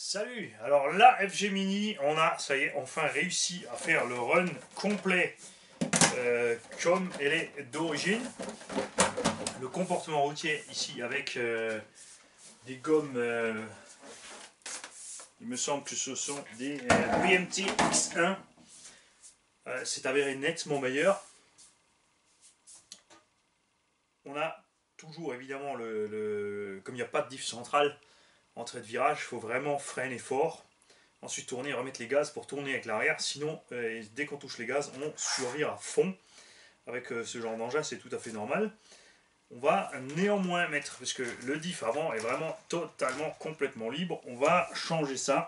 Salut. Alors la FG Mini, on a, ça y est, enfin réussi à faire le run complet comme elle est d'origine. Le comportement routier ici avec des gommes, il me semble que ce sont des BMT X1, c'est avéré nettement meilleur. On a toujours évidemment comme il n'y a pas de diff centrale, entrée de virage, il faut vraiment freiner fort. Ensuite tourner, remettre les gaz pour tourner avec l'arrière. Sinon, dès qu'on touche les gaz, on survire à fond. Avec ce genre d'engin, c'est tout à fait normal. On va néanmoins mettre, parce que le diff avant est vraiment totalement, complètement libre, on va changer ça.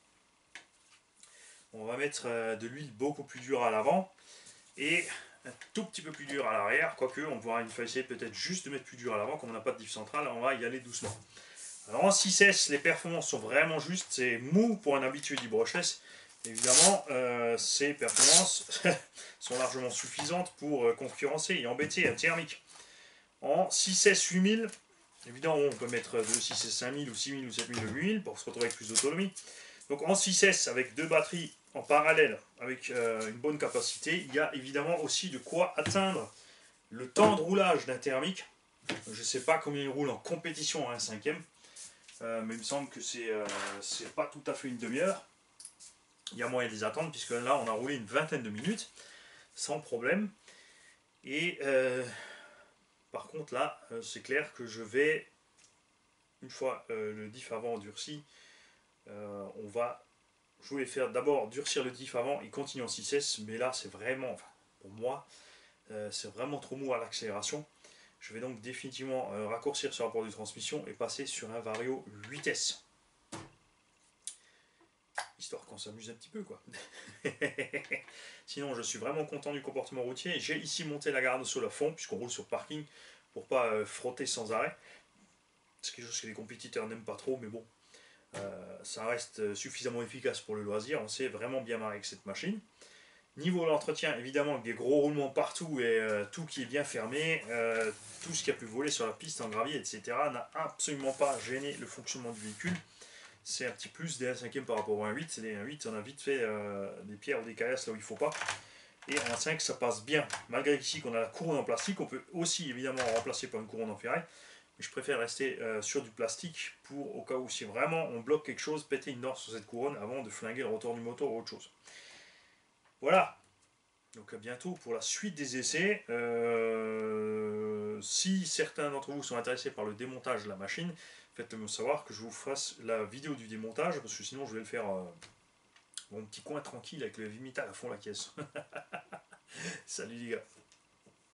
On va mettre de l'huile beaucoup plus dure à l'avant et un tout petit peu plus dur à l'arrière. Quoique, on pourra essayer peut-être juste de mettre plus dur à l'avant, comme on n'a pas de diff central, on va y aller doucement. Alors en 6S, les performances sont vraiment justes, c'est mou pour un habitué du brushless. Évidemment, ces performances sont largement suffisantes pour concurrencer et embêter un thermique. En 6S 8000, évidemment on peut mettre de 6S 5000 ou 6000 ou 7000 ou 8000 pour se retrouver avec plus d'autonomie. Donc en 6S avec deux batteries en parallèle avec une bonne capacité, il y a évidemment aussi de quoi atteindre le temps de roulage d'un thermique. Je ne sais pas combien il roule en compétition à un cinquième. Mais il me semble que c'est pas tout à fait une demi-heure. Il y a moyen de les attendre, puisque là on a roulé une vingtaine de minutes sans problème. Et par contre là, c'est clair que je vais, une fois le diff avant durci, je voulais faire d'abord durcir le diff avant et continuer en 6S, mais là c'est vraiment, enfin, pour moi, c'est vraiment trop mou à l'accélération. Je vais donc définitivement raccourcir ce rapport de transmission et passer sur un Vario 8S. Histoire qu'on s'amuse un petit peu quoi. Sinon je suis vraiment content du comportement routier. J'ai ici monté la garde au sol à fond puisqu'on roule sur parking pour pas frotter sans arrêt. C'est quelque chose que les compétiteurs n'aiment pas trop, mais bon, ça reste suffisamment efficace pour le loisir. On s'est vraiment bien marré avec cette machine. Niveau de l'entretien, évidemment, avec des gros roulements partout et tout qui est bien fermé, tout ce qui a pu voler sur la piste en gravier, etc., n'a absolument pas gêné le fonctionnement du véhicule. C'est un petit plus des 1/5 par rapport au 1.8. C'est des 1.8, on a vite fait des pierres ou des caillasses là où il ne faut pas. Et en 1.5, ça passe bien. Malgré ici qu'on a la couronne en plastique, on peut aussi évidemment remplacer par une couronne en ferraille. Mais je préfère rester sur du plastique pour, au cas où si vraiment on bloque quelque chose, péter une dent sur cette couronne avant de flinguer le rotor du moteur ou autre chose. Voilà. Donc à bientôt pour la suite des essais. Si certains d'entre vous sont intéressés par le démontage de la machine, faites-le me savoir que je vous fasse la vidéo du démontage, parce que sinon je vais le faire mon petit coin tranquille avec le Vimital à fond la caisse. Salut les gars.